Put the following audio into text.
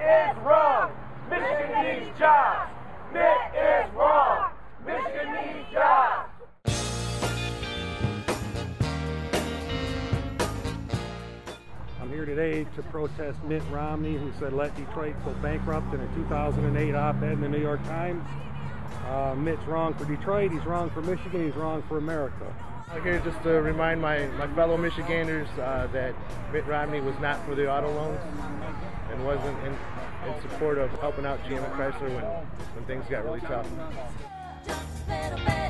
is wrong. Michigan needs jobs. Mitt is wrong. Michigan needs jobs. I'm here today to protest Mitt Romney, who said let Detroit go bankrupt in a 2008 op-ed in the New York Times. Mitt's wrong for Detroit, he's wrong for Michigan, he's wrong for America. I'm here just to remind my fellow Michiganders that Mitt Romney was not for the auto loans and wasn't in support of helping out GM and Chrysler when things got really tough.